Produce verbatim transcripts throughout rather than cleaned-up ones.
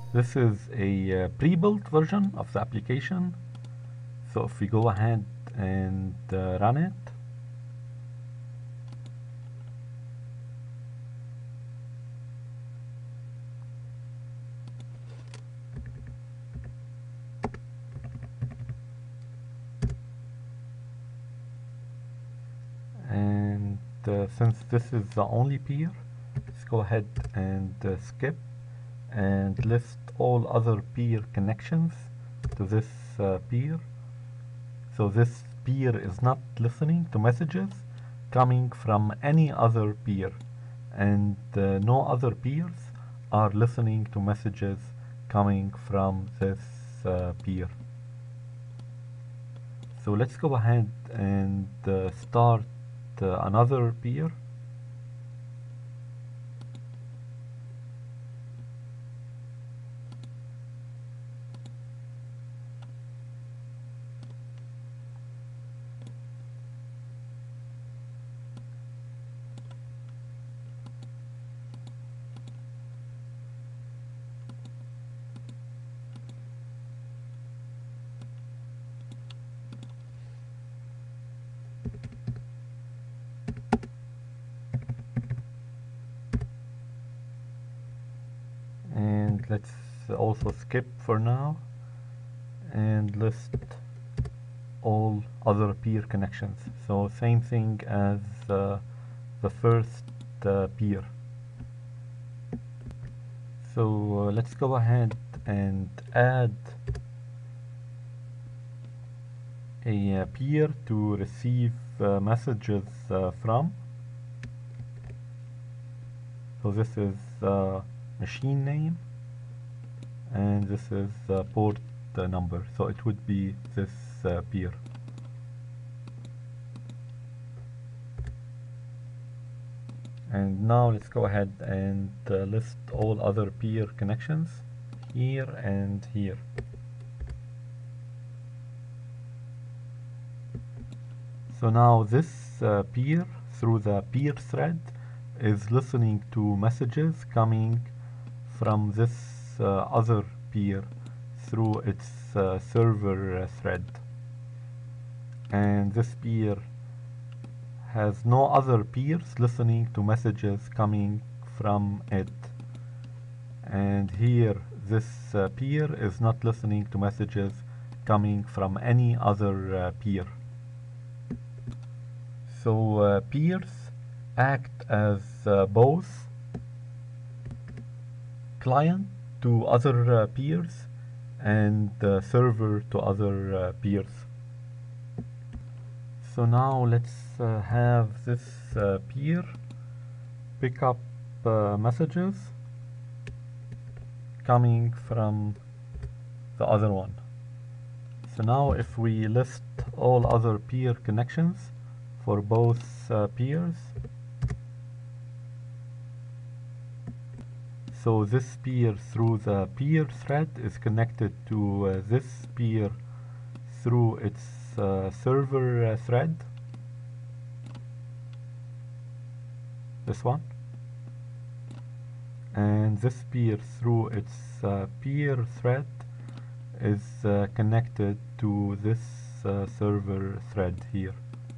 This is a uh, pre-built version of the application. So if we go ahead and uh, run it, and uh, since this is the only peer, let's go ahead and uh, skip and list all other peer connections to this uh, peer. So this peer is not listening to messages coming from any other peer, and uh, no other peers are listening to messages coming from this uh, peer. So let's go ahead and uh, start uh, another peer. And let's also skip for now and list all other peer connections. So same thing as uh, the first uh, peer. So uh, let's go ahead and add a uh, peer to receive uh, messages uh, from. So this is uh, machine name, and this is uh, port uh, number. So it would be this uh, peer. And now let's go ahead and uh, list all other peer connections here and here. So now this uh, peer, through the peer thread, is listening to messages coming from this uh, other peer through its uh, server uh, thread. And this peer has no other peers listening to messages coming from it. And here this uh, peer is not listening to messages coming from any other uh, peer. So uh, peers act as uh, both client to other uh, peers and uh, server to other uh, peers. So now let's uh, have this uh, peer pick up uh, messages coming from the other one. So now if we list all other peer connections for both uh, peers, so this peer through the peer thread is connected to uh, this peer through its uh, server uh, thread, this one, and this peer through its uh, peer thread is uh, connected to this uh, server thread here.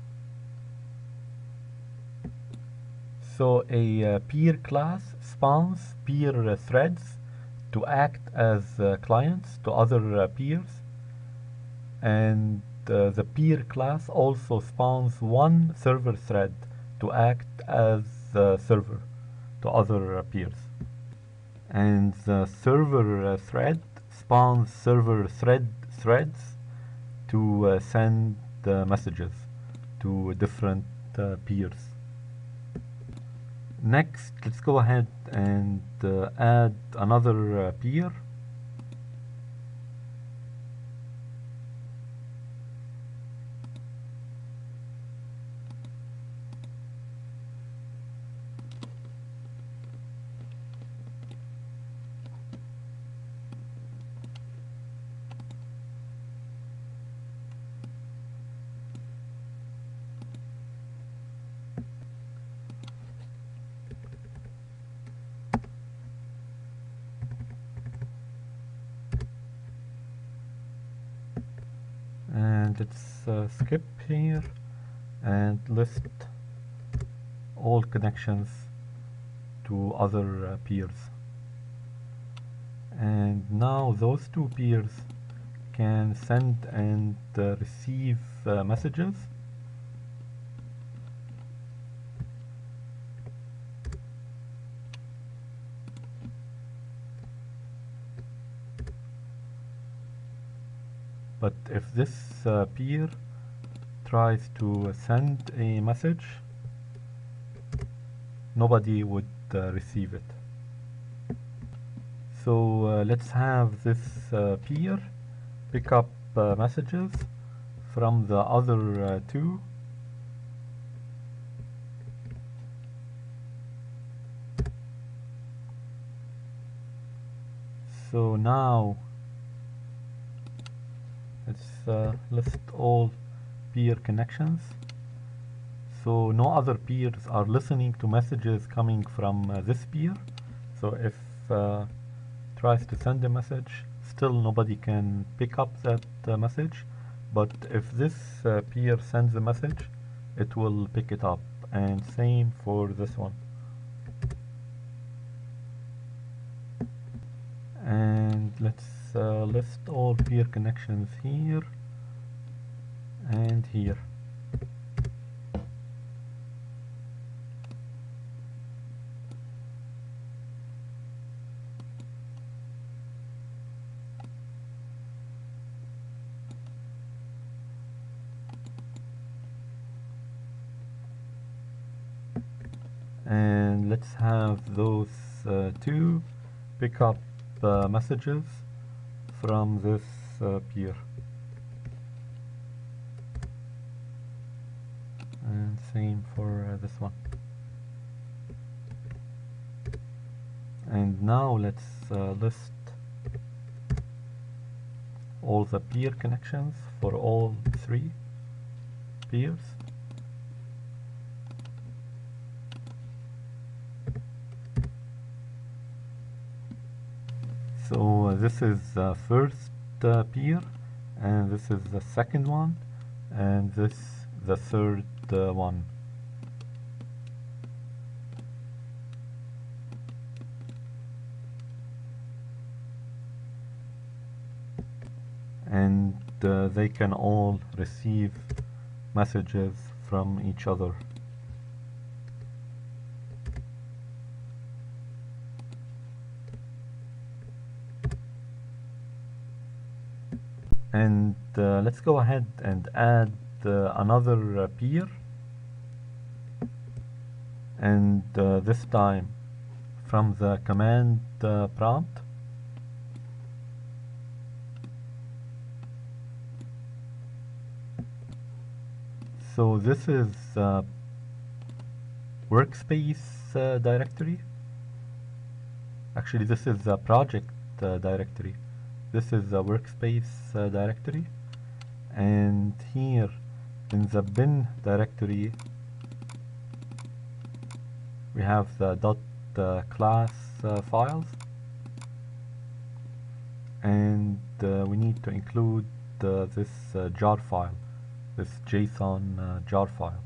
So a uh, peer class spawns peer uh, threads to act as uh, clients to other uh, peers, and uh, the peer class also spawns one server thread to act as uh, server to other uh, peers. And the server uh, thread spawns server thread threads to uh, send uh, messages to different uh, peers. Next, let's go ahead and uh, add another uh, peer. and let's uh, skip here and list all connections to other uh, peers. And now those two peers can send and uh, receive uh, messages. But if this uh, peer tries to send a message, nobody would uh, receive it. So uh, let's have this uh, peer pick up uh, messages from the other uh, two. So now let's uh, list all peer connections. So no other peers are listening to messages coming from uh, this peer. So if uh, tries to send a message, still nobody can pick up that uh, message. But if this uh, peer sends a message, it will pick it up. And same for this one. And let's uh, list all peer connections here and here. And let's have those uh, two pick up uh, messages from this uh, peer. And same for uh, this one. And now let's uh, list all the peer connections for all three peers. So uh, this is the first uh, peer, and this is the second one, and this the third uh, one. And uh, they can all receive messages from each other. And uh, let's go ahead and add uh, another uh, peer, and uh, this time from the command uh, prompt. So this is uh, workspace uh, directory. Actually, this is a project uh, directory. This is the workspace uh, directory, and here in the bin directory we have the dot uh, class uh, files, and uh, we need to include uh, this uh, jar file, this JSON uh, jar file.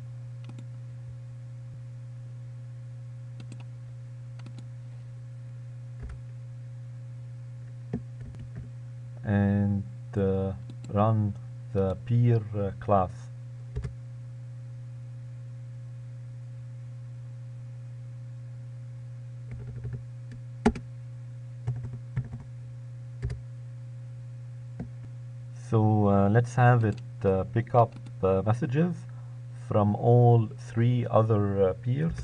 And uh, run the peer uh, class. So uh, let's have it uh, pick up uh, messages from all three other uh, peers,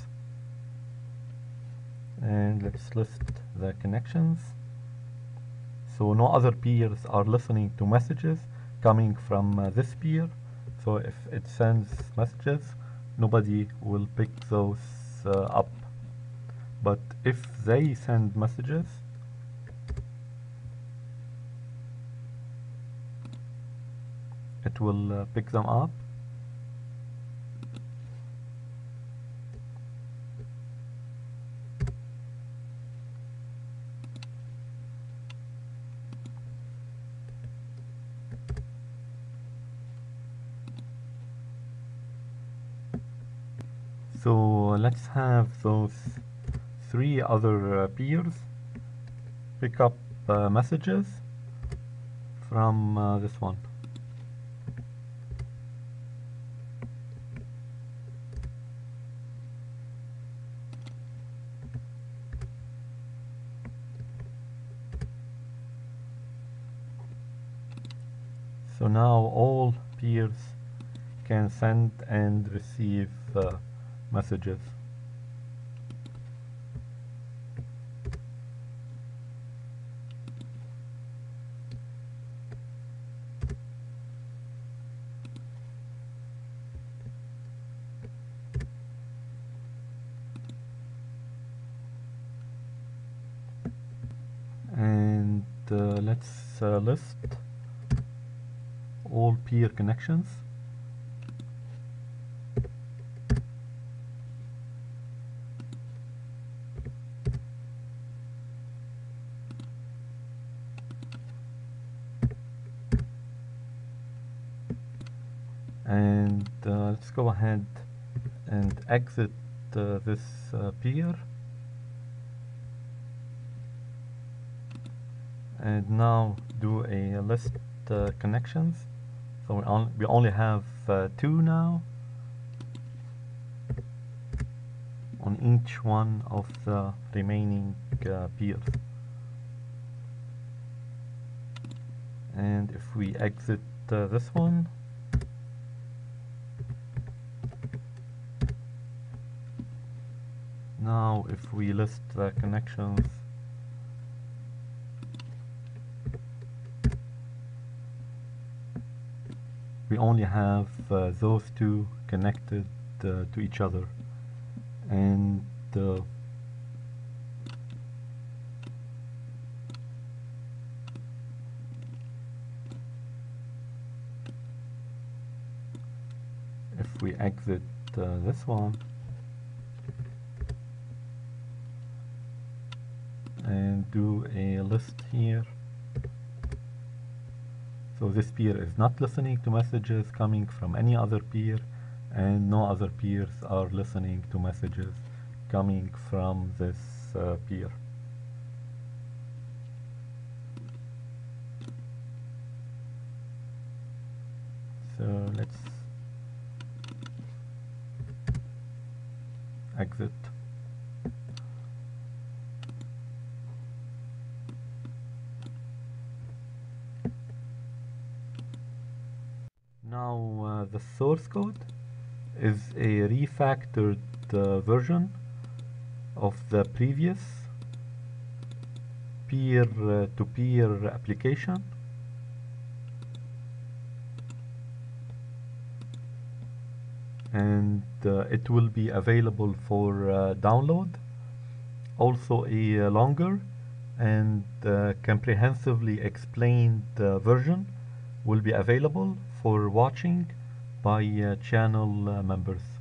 and let's list the connections. So no other peers are listening to messages coming from uh, this peer. So if it sends messages, nobody will pick those uh, up. But if they send messages, it will uh, pick them up. So let's have those three other uh, peers pick up uh, messages from uh, this one. So now all peers can send and receive uh, messages. And uh, let's uh, list all peer connections. And uh, let's go ahead and exit uh, this uh, peer. And now do a list uh, connections. So we, on, we only have uh, two now on each one of the remaining uh, peers. And if we exit uh, this one, now if we list the connections, we only have uh, those two connected uh, to each other. And uh, if we exit uh, this one and do a list here, so this peer is not listening to messages coming from any other peer, and no other peers are listening to messages coming from this uh, peer. So let's exit. Now uh, the source code is a refactored uh, version of the previous peer-to-peer application. And uh, it will be available for uh, download. Also a uh, longer and uh, comprehensively explained uh, version will be available for watching by uh, channel uh, members.